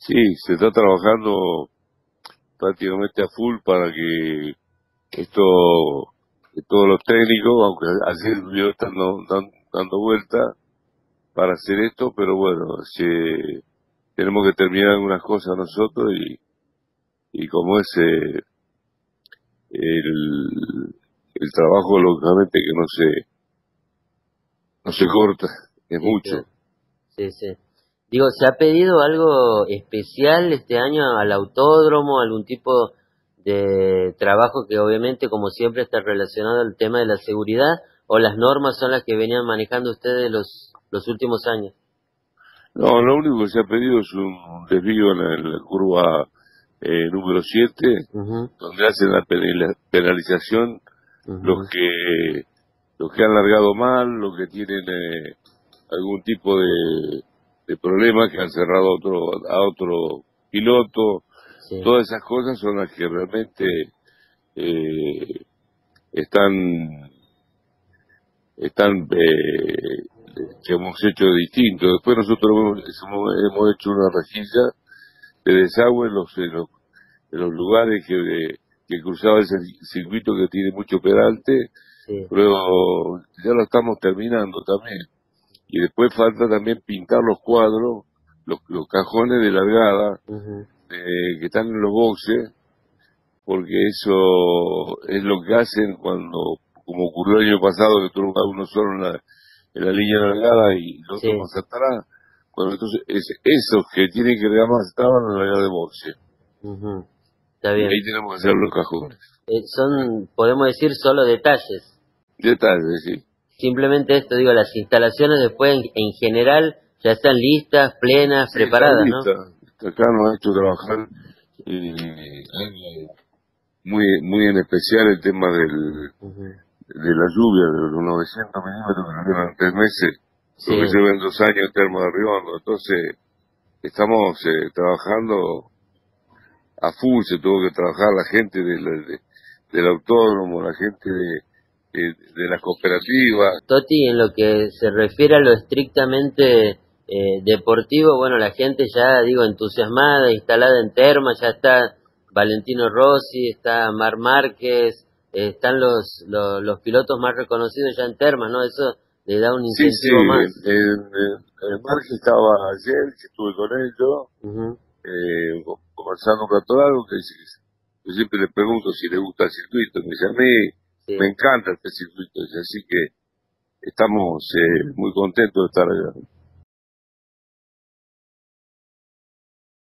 Sí, se está trabajando prácticamente a full para que esto, que todos los técnicos, aunque ayer yo están dando vuelta para hacer esto, pero bueno, tenemos que terminar algunas cosas nosotros y como es el trabajo, lógicamente que no se corta, es Sí, mucho. claro. Sí, sí. Digo, ¿se ha pedido algo especial este año al autódromo, algún tipo de trabajo que obviamente, como siempre, está relacionado al tema de la seguridad, o las normas son las que venían manejando ustedes los últimos años? No, lo único que se ha pedido es un desvío en la curva número 7, Mhm, donde hacen la penalización los mhm, que los que han largado mal, los que tienen algún tipo de problema, que han cerrado a otro piloto. sí, Todas esas cosas son las que realmente eh, están que hemos hecho distinto. Después nosotros hemos hecho una rejilla de desagüe en los lugares que cruzaba ese circuito que tiene mucho peralte, sí. pero ya lo estamos terminando también. Y después falta también pintar los cuadros, los cajones de largada Mhm, que están en los boxes, porque eso es lo que hacen cuando, como ocurrió el año pasado, que tuvo uno solo en la línea largada y el otro sí. más atrás. Bueno, entonces esos que tienen que llegar más estaban en la largada de boxe. Mhm. Está Y bien. ahí tenemos que hacer los cajones. Son, podemos decir, solo detalles. Detalles, sí. Simplemente esto, digo, las instalaciones después en general ya están listas, plenas, Sí, está preparadas, ¿no? lista. Acá nos ha hecho trabajar algo muy en especial el tema Ujú. de la lluvia, de los 900 milímetros que nos dieron en 3 meses, lo que Sí, lleva en 2 años en Termo de Riondo. Entonces, estamos trabajando a full, se tuvo que trabajar la gente del autódromo, la gente de las cooperativas. Toti, en lo que se refiere a lo estrictamente deportivo, bueno, la gente ya, digo, entusiasmada, instalada en Terma, ya está Valentino Rossi, está Mar Márquez, están los pilotos más reconocidos ya en Terma, ¿no? Eso le da un Sí, sí, incentivo más. en Margen estaba ayer, que estuve con ellos, Ujú, conversando un rato largo, que dice yo siempre le pregunto si le gusta el circuito, me dice, a mí me sí. encanta este circuito, dice, así que estamos muy contentos de estar allá.